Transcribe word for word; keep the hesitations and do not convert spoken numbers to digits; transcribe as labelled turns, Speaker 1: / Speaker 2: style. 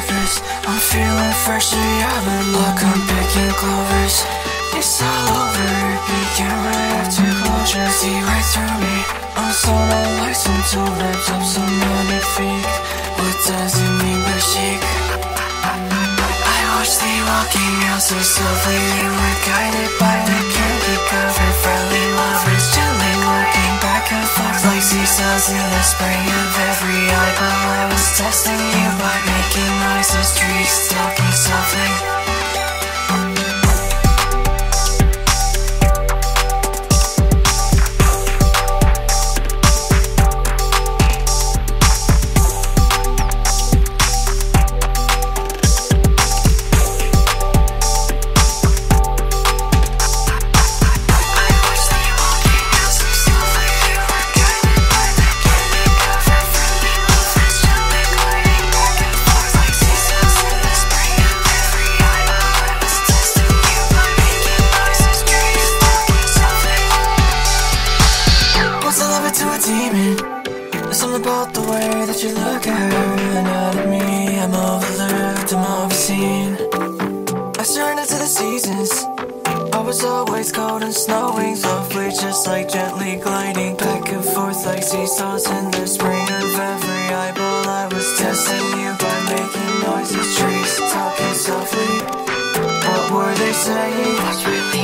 Speaker 1: lovers. I'm feeling freshly out of luck, I'm picking clovers. It's all over, it began right after closure. See right through me, I'm so no license to ripped up some magnifique. What does it mean by chic? I watched thee walking out so softly, you were guided by the candy covered friendly lovers, gently looking back and forth like seesaws in the spring of every eyeball. I was testing you by making noises, trees talking softly. There's something about the way that you look at her and out at me. I'm overlooked, I'm overseen. I surrendered to the seasons. I was always cold and snowing softly, just like gently gliding back and forth like seesaws in the spring of every eyeball. I was testing you by making noises, trees talking softly. What were they saying? That's really